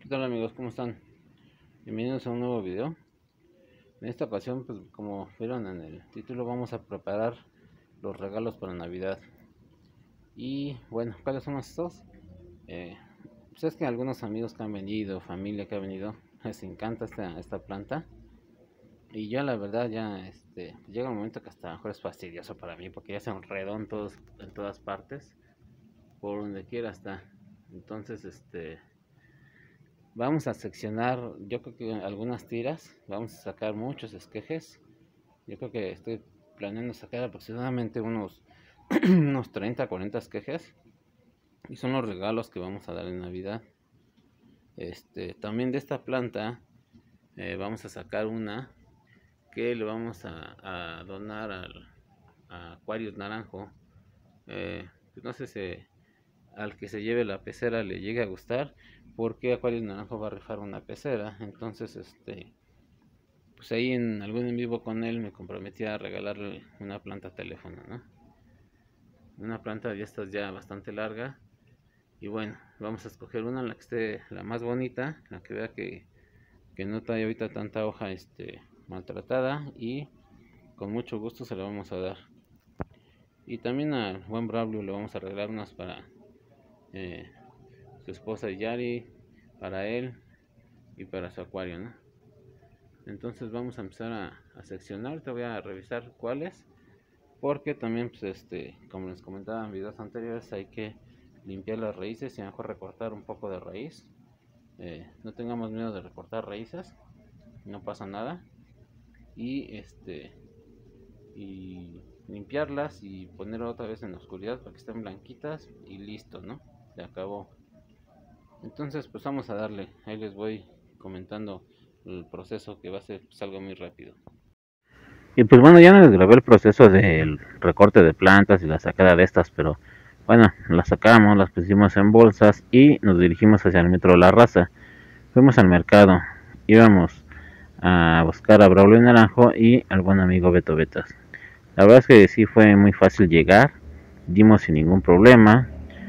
tal amigos? ¿Cómo están? Bienvenidos a un nuevo video. En esta ocasión, pues como vieron en el título, vamos a preparar los regalos para Navidad. Y bueno, ¿cuáles son estos? Pues es que algunos amigos que han venido, familia que ha venido, les encanta esta planta. Y yo la verdad ya llega un momento que hasta a lo mejor es fastidioso para mí, porque ya se enredó en todas partes, por donde quiera está. Entonces vamos a seccionar, yo creo que algunas tiras, vamos a sacar muchos esquejes. Yo creo que estoy planeando sacar aproximadamente unos 30 40 esquejes. Y son los regalos que vamos a dar en Navidad. También de esta planta vamos a sacar una que le vamos a donar a Aquarius Naranjo. Pues no sé si al que se lleve la pecera le llegue a gustar, porque Aquarius Naranjo va a rifar una pecera. Entonces pues ahí en algún en vivo con él me comprometí a regalarle una planta teléfono, ¿no? Una planta de estas ya bastante larga. Y bueno, vamos a escoger una, la que esté la más bonita, la que vea que no trae ahorita tanta hoja maltratada, y con mucho gusto se la vamos a dar. Y también al buen Braulio le vamos a regalar unas para su esposa Yari, para él y para su acuario, ¿no? Entonces vamos a empezar a seccionar. Te voy a revisar cuáles, porque también pues como les comentaba en videos anteriores, hay que limpiar las raíces y mejor recortar un poco de raíz. No tengamos miedo de recortar raíces, no pasa nada. Y y limpiarlas y poner otra vez en la oscuridad para que estén blanquitas y listo, ¿no? Se acabó. Entonces pues vamos a darle. Ahí les voy comentando el proceso, que va a ser pues algo muy rápido. Y pues bueno, ya no les grabé el proceso del recorte de plantas y la sacada de estas, pero bueno, las sacamos, las pusimos en bolsas y nos dirigimos hacia el Metro La Raza. Fuimos al mercado, íbamos a buscar a Braulio Naranjo y al buen amigo Beto Betas. La verdad es que sí fue muy fácil llegar, dimos sin ningún problema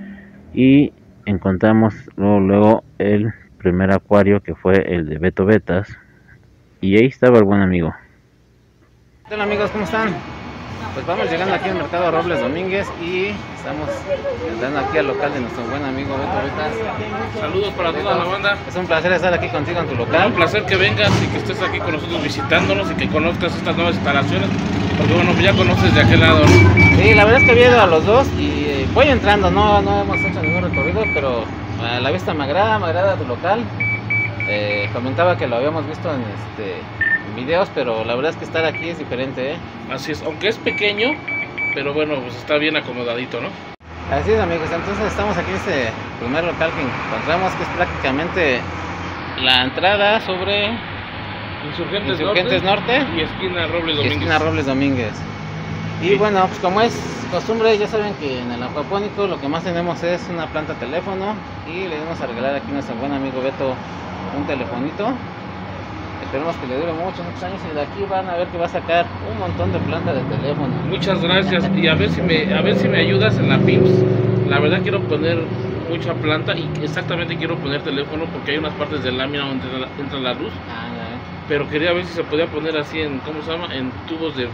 y encontramos luego el primer acuario, que fue el de Beto Betas, y ahí estaba el buen amigo. ¿Qué tal amigos? ¿Cómo están? Pues vamos llegando aquí al mercado Robles Domínguez y estamos entrando aquí al local de nuestro buen amigo Beto Betas. Saludos para toda la banda. Es un placer estar aquí contigo en tu local. Un placer que vengas y que estés aquí con nosotros visitándonos y que conozcas estas nuevas instalaciones, porque bueno, ya conoces de aquel lado, ¿no? Sí, la verdad es que había ido a los dos y voy entrando, no hemos hecho ningún recorrido, pero a la vista me agrada tu local. Comentaba que lo habíamos visto en videos, pero la verdad es que estar aquí es diferente, ¿eh? Así es, aunque es pequeño, pero bueno, pues está bien acomodadito, ¿no? Así es amigos, entonces estamos aquí en este primer local que encontramos, que es prácticamente la entrada sobre Insurgentes Norte y esquina Robles Domínguez. Esquina Robles Domínguez. Y sí, bueno, pues como es costumbre, ya saben que en el acuapónico lo que más tenemos es una planta teléfono, y le vamos a regalar aquí a nuestro buen amigo Beto un telefonito. Esperemos que le dure muchos años, y de aquí van a ver que va a sacar un montón de plantas de teléfono. Muchas gracias, y a ver si me ayudas en la PIMS. La verdad quiero poner mucha planta y exactamente quiero poner teléfono, porque hay unas partes de lámina donde entra la luz. Pero quería ver si se podía poner así en, ¿cómo se llama? En tubos de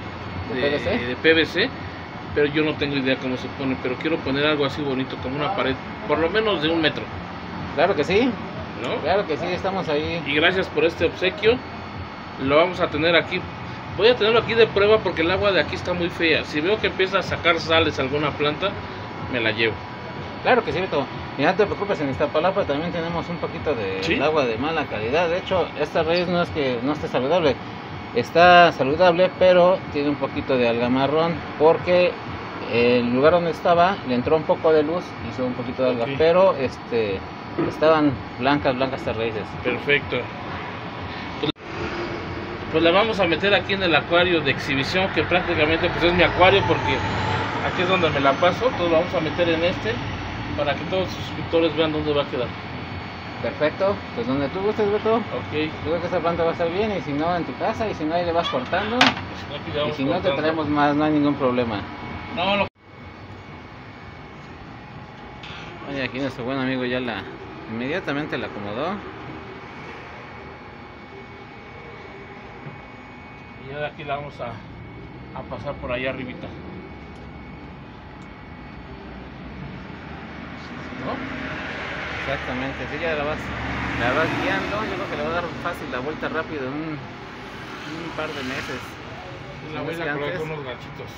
PVC, pero yo no tengo idea cómo se pone, pero quiero poner algo así bonito, como una pared, por lo menos de 1 metro. Claro que sí. ¿No? Claro que sí, estamos ahí. Y gracias por este obsequio. Lo vamos a tener aquí. Voy a tenerlo aquí de prueba porque el agua de aquí está muy fea. Si veo que empieza a sacar sales alguna planta, me la llevo. Claro que sí, Beto. Y no te preocupes, en Iztapalapa también tenemos un poquito de ¿Sí? agua de mala calidad. De hecho, esta raíz no es que no esté saludable. Está saludable, pero tiene un poquito de alga marrón, porque el lugar donde estaba le entró un poco de luz, hizo un poquito de alga, okay. Pero estaban blancas estas raíces. Perfecto. Pues la vamos a meter aquí en el acuario de exhibición, que prácticamente pues es mi acuario, porque aquí es donde me la paso. Entonces lo vamos a meter en para que todos los suscriptores vean dónde va a quedar. Perfecto, pues donde tú gustes, Beto. Ok. Yo creo que esta planta va a estar bien, y si no en tu casa, y si no ahí le vas cortando. Y si no te traemos más, no hay ningún problema. No, Oye, aquí nuestro buen amigo ya inmediatamente la acomodó. Y ya de aquí la vamos a pasar por allá arribita, ¿no? Exactamente, si ya la vas guiando, yo creo que le va a dar fácil la vuelta rápido en un par de meses. Y la voy a colocar con unos ganchitos.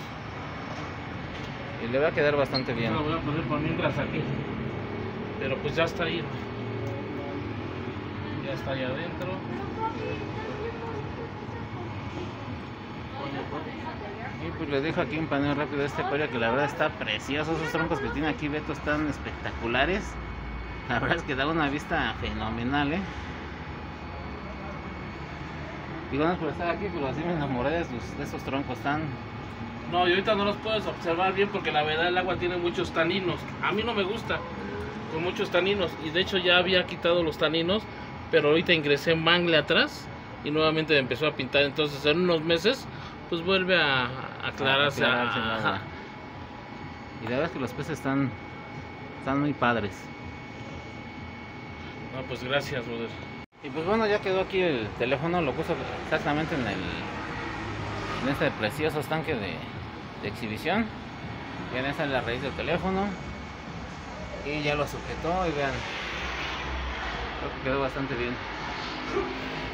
Y le va a quedar bastante bien. La voy a poner por mientras aquí. Pero pues ya está ahí. Ya está ahí adentro. Y pues les dejo aquí un paneo rápido de este acuario que la verdad está precioso. Esos troncos que tiene aquí Beto están espectaculares. La verdad es que da una vista fenomenal, Digo, no es por estar aquí, pero así me enamoré de esos troncos tan... No, y ahorita no los puedes observar bien porque la verdad el agua tiene muchos taninos. A mí no me gusta, con muchos taninos. Y de hecho ya había quitado los taninos, pero ahorita ingresé mangle atrás y nuevamente me empezó a pintar. Entonces en unos meses pues vuelve a aclararse. Ajá. Y la verdad es que los peces están muy padres. No, pues gracias, brother. Y pues bueno, ya quedó aquí el teléfono, lo puso exactamente en este precioso estanque de exhibición. Vean, esa es la raíz del teléfono. Y ya lo sujetó y vean, creo que quedó bastante bien.